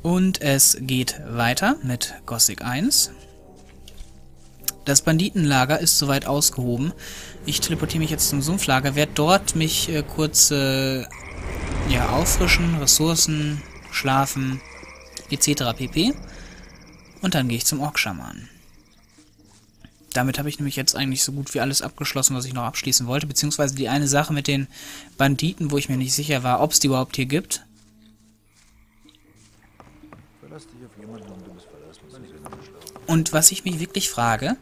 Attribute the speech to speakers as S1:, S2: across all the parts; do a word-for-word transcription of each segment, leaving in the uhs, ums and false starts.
S1: Und es geht weiter mit Gothic eins. Das Banditenlager ist soweit ausgehoben. Ich teleportiere mich jetzt zum Sumpflager, werde dort mich äh, kurz äh, ja, auffrischen, Ressourcen, schlafen, et cetera pp. Und dann gehe ich zum Orkschaman. Damit habe ich nämlich jetzt eigentlich so gut wie alles abgeschlossen, was ich noch abschließen wollte. Beziehungsweise die eine Sache mit den Banditen, wo ich mir nicht sicher war, ob es die überhaupt hier gibt. Und was ich mich wirklich frage,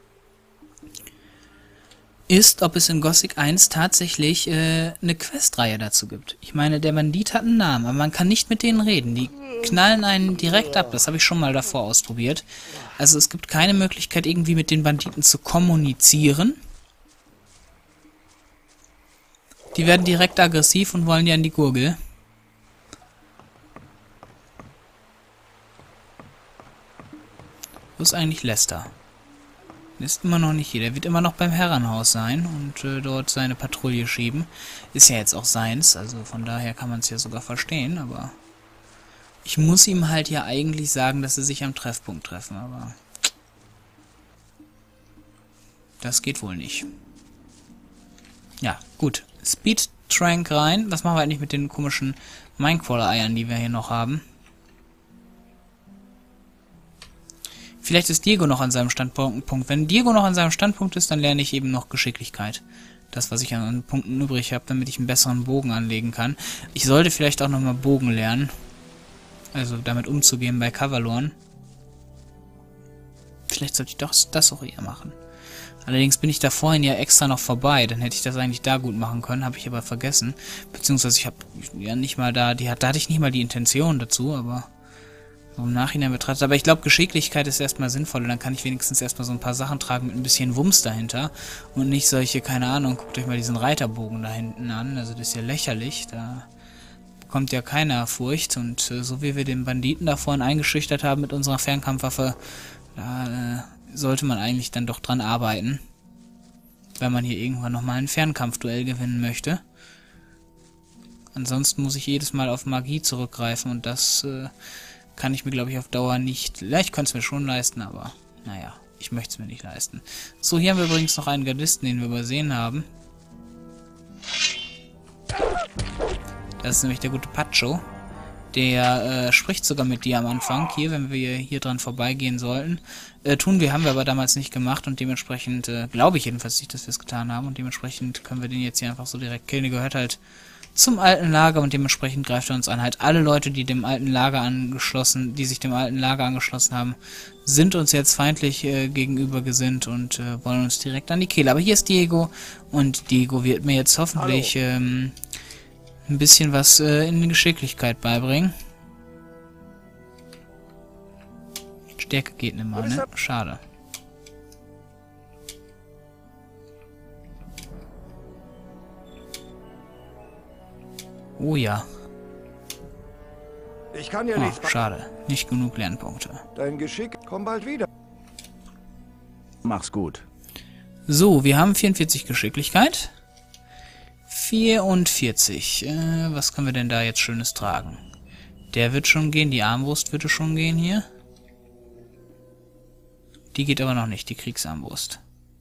S1: ist, ob es in Gothic eins tatsächlich äh, eine Questreihe dazu gibt. Ich meine, der Bandit hat einen Namen, aber man kann nicht mit denen reden. Die knallen einen direkt ab. Das habe ich schon mal davor ausprobiert. Also es gibt keine Möglichkeit, irgendwie mit den Banditen zu kommunizieren. Die werden direkt aggressiv und wollen ja in die Gurgel. Wo ist eigentlich Lester? Der ist immer noch nicht hier. Der wird immer noch beim Herrenhaus sein und äh, dort seine Patrouille schieben. Ist ja jetzt auch seins, also von daher kann man es ja sogar verstehen, aber ich muss ihm halt ja eigentlich sagen, dass sie sich am Treffpunkt treffen, aber das geht wohl nicht. Ja, gut. Speed Trank rein. Was machen wir eigentlich mit den komischen Minecrawler-Eiern, die wir hier noch haben? Vielleicht ist Diego noch an seinem Standpunkt. Wenn Diego noch an seinem Standpunkt ist, dann lerne ich eben noch Geschicklichkeit. Das, was ich an Punkten übrig habe, damit ich einen besseren Bogen anlegen kann. Ich sollte vielleicht auch nochmal Bogen lernen. Also damit umzugehen bei Kavalorn. Vielleicht sollte ich doch das auch eher machen. Allerdings bin ich da vorhin ja extra noch vorbei. Dann hätte ich das eigentlich da gut machen können. Habe ich aber vergessen. Beziehungsweise ich habe ja nicht mal da... Die, da hatte ich nicht mal die Intention dazu, aber... im Nachhinein betrachtet. Aber ich glaube, Geschicklichkeit ist erstmal sinnvoll. Und dann kann ich wenigstens erstmal so ein paar Sachen tragen mit ein bisschen Wumms dahinter. Und nicht solche, keine Ahnung, guckt euch mal diesen Reiterbogen da hinten an. Also das ist ja lächerlich. Da bekommt ja keiner Furcht. Und äh, so wie wir den Banditen da vorhin eingeschüchtert haben mit unserer Fernkampfwaffe, da äh, sollte man eigentlich dann doch dran arbeiten. Wenn man hier irgendwann nochmal ein Fernkampfduell gewinnen möchte. Ansonsten muss ich jedes Mal auf Magie zurückgreifen. Und das... Äh, kann ich mir, glaube ich, auf Dauer nicht... Vielleicht könnte es mir schon leisten, aber naja, ich möchte es mir nicht leisten. So, hier haben wir übrigens noch einen Gardisten, den wir übersehen haben. Das ist nämlich der gute Pacho. Der äh, spricht sogar mit dir am Anfang, hier, wenn wir hier dran vorbeigehen sollten. Äh, tun wir, haben wir aber damals nicht gemacht und dementsprechend, äh, glaube ich jedenfalls nicht, dass wir es getan haben. Und dementsprechend können wir den jetzt hier einfach so direkt killen. Der gehört halt zum alten Lager und dementsprechend greift er uns an. Halt alle Leute, die dem alten Lager angeschlossen, die sich dem alten Lager angeschlossen haben, sind uns jetzt feindlich äh, gegenüber gesinnt und äh, wollen uns direkt an die Kehle. Aber hier ist Diego und Diego wird mir jetzt hoffentlich ähm, ein bisschen was äh, in die Geschicklichkeit beibringen. Stärke geht nicht mal, ne? Schade. Oh ja.
S2: Ich kann ja
S1: Oh,
S2: nicht.
S1: schade. Nicht genug Lernpunkte.
S2: Dein Geschick, komm bald wieder. Mach's gut.
S1: So, wir haben vierundvierzig Geschicklichkeit. vierundvierzig. Äh, was können wir denn da jetzt Schönes tragen? Der wird schon gehen. Die Armbrust würde schon gehen hier. Die geht aber noch nicht, die Kriegsarmbrust.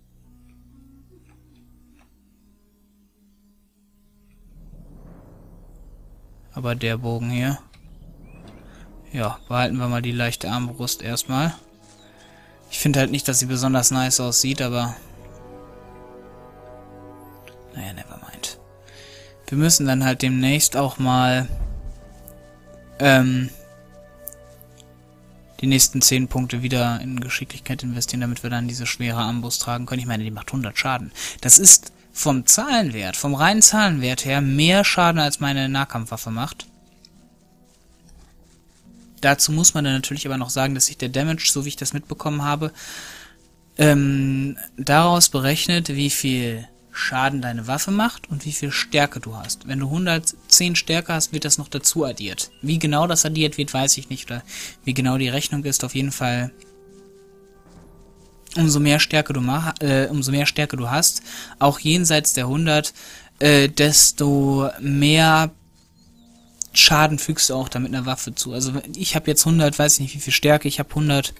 S1: Aber der Bogen hier... Ja, behalten wir mal die leichte Armbrust erstmal. Ich finde halt nicht, dass sie besonders nice aussieht, aber... Naja, nevermind. Wir müssen dann halt demnächst auch mal... Ähm... die nächsten zehn Punkte wieder in Geschicklichkeit investieren, damit wir dann diese schwere Armbrust tragen können. Ich meine, die macht hundert Schaden. Das ist vom Zahlenwert, vom reinen Zahlenwert her, mehr Schaden als meine Nahkampfwaffe macht. Dazu muss man dann natürlich aber noch sagen, dass sich der Damage, so wie ich das mitbekommen habe, ähm, daraus berechnet, wie viel Schaden deine Waffe macht und wie viel Stärke du hast. Wenn du hundertzehn Stärke hast, wird das noch dazu addiert. Wie genau das addiert wird, weiß ich nicht. Oder wie genau die Rechnung ist, auf jeden Fall... Umso mehr Stärke du mach, äh, umso mehr Stärke du hast, auch jenseits der hundert, äh, desto mehr Schaden fügst du auch damit einer Waffe zu. Also ich habe jetzt hundert, weiß ich nicht wie viel Stärke, ich habe hundert,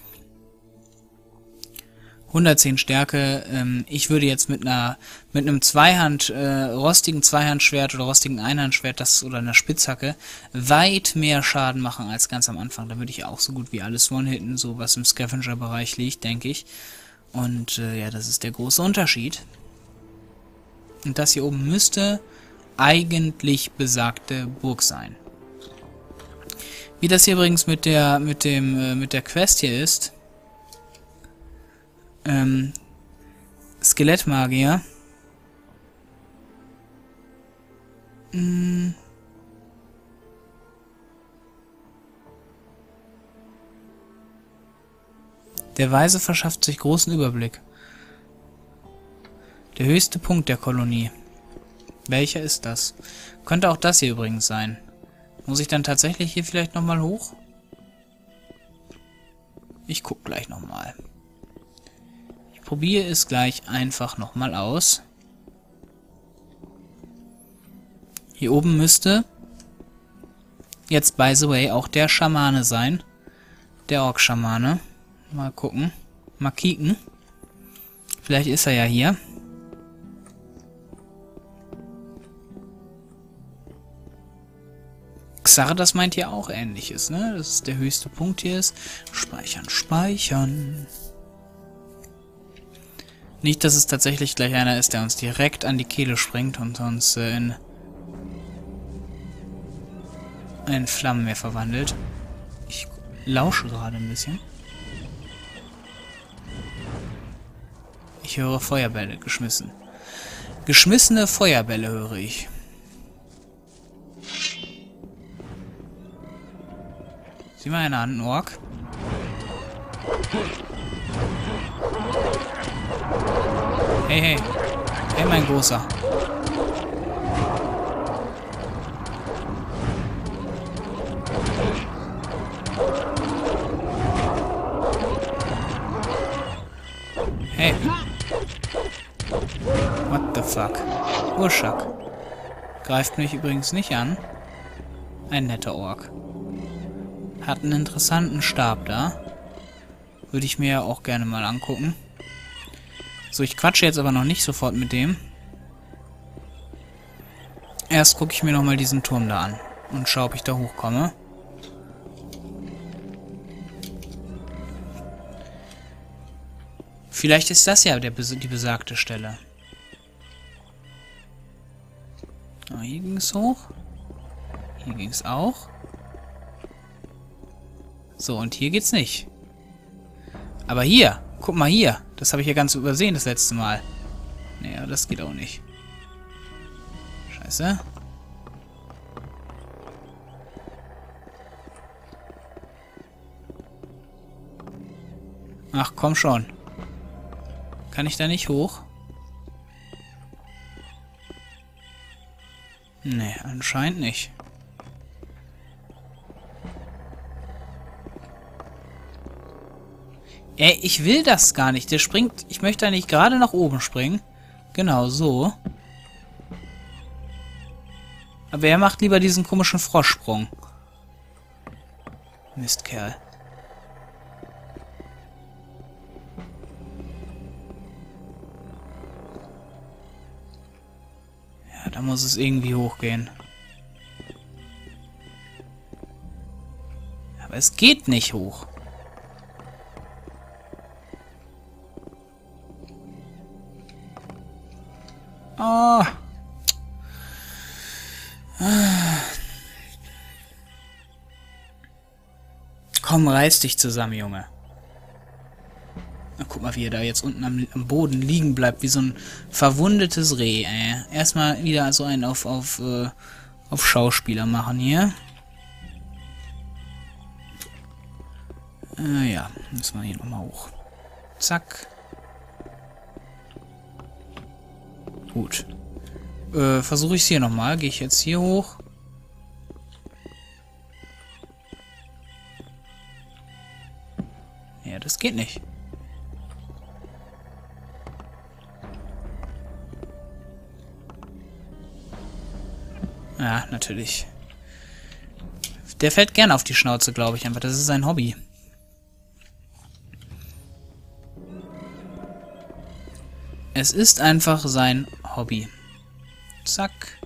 S1: hundertzehn Stärke. Ähm, ich würde jetzt mit einer mit einem Zweihand, äh, rostigen Zweihandschwert oder rostigen Einhandschwert, das oder einer Spitzhacke, weit mehr Schaden machen als ganz am Anfang. Da würde ich auch so gut wie alles One-Hitten, so was im Scavenger-Bereich liegt, denke ich. Und äh, ja, das ist der große Unterschied. Und das hier oben müsste eigentlich besagte Burg sein. Wie das hier übrigens mit der mit dem äh, mit der Quest hier ist. Ähm, Skelettmagier. Hm. Der Weise verschafft sich großen Überblick. Der höchste Punkt der Kolonie. Welcher ist das? Könnte auch das hier übrigens sein. Muss ich dann tatsächlich hier vielleicht nochmal hoch? Ich guck gleich nochmal. Ich probiere es gleich einfach nochmal aus. Hier oben müsste jetzt, by the way, auch der Schamane sein. Der Ork-Schamane. Mal gucken. Mal kicken. Vielleicht ist er ja hier. Xardas meint hier auch Ähnliches, ne? Das ist der höchste Punkt hier ist. Speichern, speichern. Nicht, dass es tatsächlich gleich einer ist, der uns direkt an die Kehle springt und uns äh, in ein Flammenmeer verwandelt. Ich lausche gerade ein bisschen. Ich höre Feuerbälle geschmissen. Geschmissene Feuerbälle höre ich. Sieh mal einer an, Ork. Hey, hey. Hey, mein Großer. Hey. What the fuck? Urschak. Greift mich übrigens nicht an. Ein netter Ork. Hat einen interessanten Stab da. Würde ich mir ja auch gerne mal angucken. So, ich quatsche jetzt aber noch nicht sofort mit dem. Erst gucke ich mir nochmal diesen Turm da an. Und schaue, ob ich da hochkomme. Vielleicht ist das ja der, die besagte Stelle. Oh, hier ging es hoch. Hier ging es auch. So, und hier geht's nicht. Aber hier, guck mal hier. Das habe ich ja ganz übersehen das letzte Mal. Naja, das geht auch nicht. Scheiße. Ach, komm schon. Kann ich da nicht hoch? Nee, anscheinend nicht. Ey, ich will das gar nicht. Der springt... Ich möchte eigentlich gerade nach oben springen. Genau, so. Aber er macht lieber diesen komischen Froschsprung. Mistkerl. Ja, da muss es irgendwie hochgehen. Aber es geht nicht hoch. Oh. Komm, reiß dich zusammen, Junge. Na, guck mal, wie er da jetzt unten am, am Boden liegen bleibt, wie so ein verwundetes Reh, ey. Erstmal wieder so einen auf, auf, äh, auf Schauspieler machen hier. Äh, ja, müssen wir hier nochmal hoch. Zack. Gut. Äh, versuche ich es hier nochmal. Gehe ich jetzt hier hoch. Ja, das geht nicht. Ja, natürlich. Der fällt gerne auf die Schnauze, glaube ich einfach. Das ist sein Hobby. Es ist einfach sein Hobby. Zack.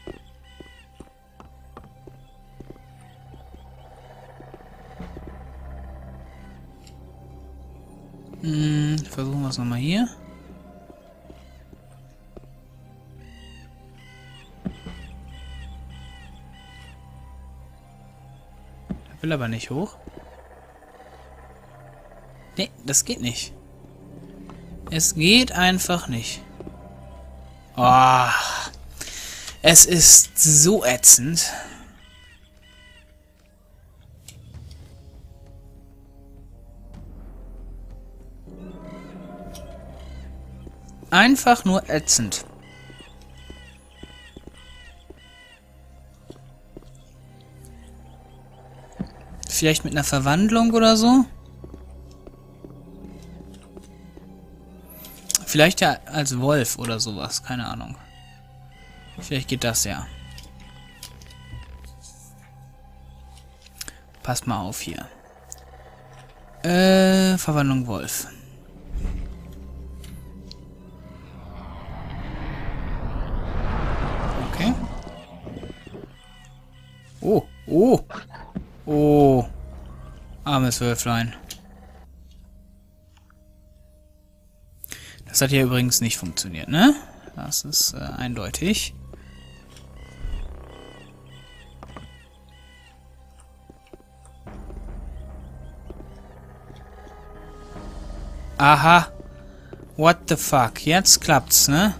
S1: Hm, versuchen wir es nochmal hier. Er will aber nicht hoch. Nee, das geht nicht. Es geht einfach nicht. Oh, es ist so ätzend. Einfach nur ätzend. Vielleicht mit einer Verwandlung oder so? Vielleicht ja als Wolf oder sowas, keine Ahnung. Vielleicht geht das ja. Passt mal auf hier. Äh, Verwandlung Wolf. Okay. Oh, oh. Oh. Armes Wölflein. Das hat hier übrigens nicht funktioniert, ne? Das ist äh, eindeutig. Aha. What the fuck? Jetzt klappt's, ne?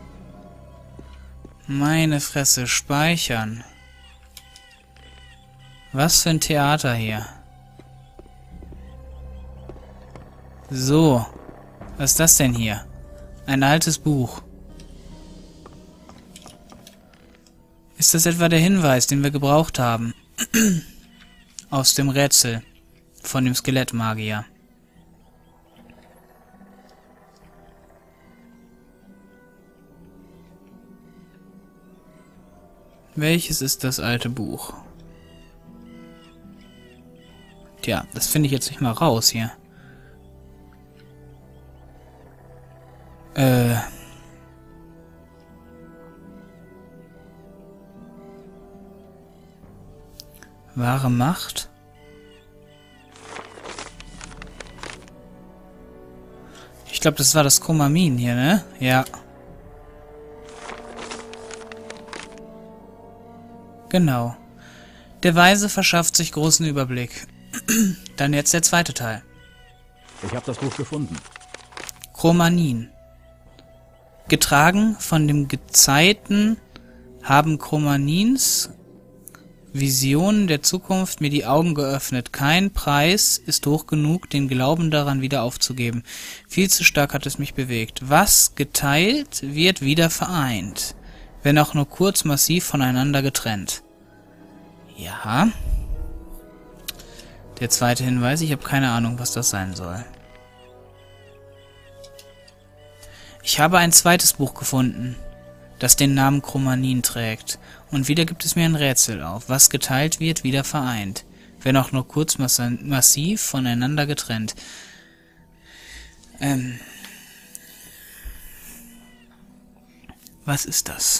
S1: Meine Fresse, speichern. Was für ein Theater hier. So. Was ist das denn hier? Ein altes Buch. Ist das etwa der Hinweis, den wir gebraucht haben? Aus dem Rätsel von dem Skelettmagier. Welches ist das alte Buch? Tja, das finde ich jetzt nicht mal raus hier. Äh. Wahre Macht? Ich glaube, das war das Chromamin hier, ne? Ja. Genau. Der Weise verschafft sich großen Überblick. Dann jetzt der zweite Teil.
S3: Ich habe das Buch gefunden.
S1: Chromanin. Getragen von dem Gezeiten haben Chromanins Visionen der Zukunft mir die Augen geöffnet. Kein Preis ist hoch genug, den Glauben daran wieder aufzugeben. Viel zu stark hat es mich bewegt. Was geteilt, wird wieder vereint. Wenn auch nur kurz massiv voneinander getrennt. Ja. Der zweite Hinweis, ich habe keine Ahnung, was das sein soll. Ich habe ein zweites Buch gefunden, das den Namen Chromanin trägt. Und wieder gibt es mir ein Rätsel auf. Was geteilt wird, wieder vereint. Wenn auch nur kurz massiv voneinander getrennt. Ähm. Was ist das?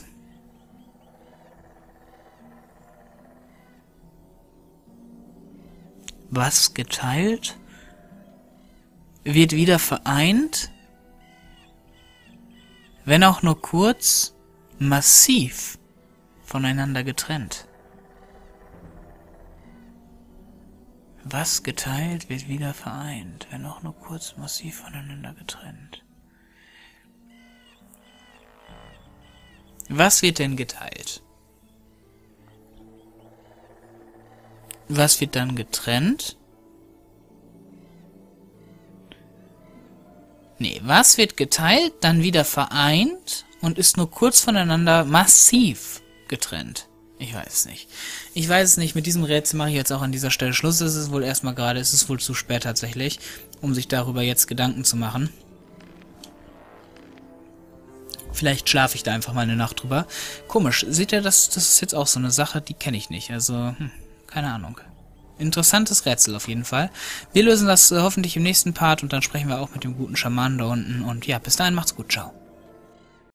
S1: Was geteilt, wird wieder vereint, wenn auch nur kurz, massiv voneinander getrennt. Was geteilt, wird wieder vereint, wenn auch nur kurz, massiv voneinander getrennt. Was wird denn geteilt? Was wird dann getrennt? Nee, was wird geteilt, dann wieder vereint und ist nur kurz voneinander massiv getrennt? Ich weiß es nicht. Ich weiß es nicht. Mit diesem Rätsel mache ich jetzt auch an dieser Stelle Schluss. Es ist wohl erstmal gerade, es ist wohl zu spät tatsächlich, um sich darüber jetzt Gedanken zu machen. Vielleicht schlafe ich da einfach mal eine Nacht drüber. Komisch, seht ihr, das, das ist jetzt auch so eine Sache, die kenne ich nicht. Also, hm. Keine Ahnung. Interessantes Rätsel auf jeden Fall. Wir lösen das äh, hoffentlich im nächsten Part und dann sprechen wir auch mit dem guten Schamanen da unten. Und ja, bis dahin macht's gut. Ciao.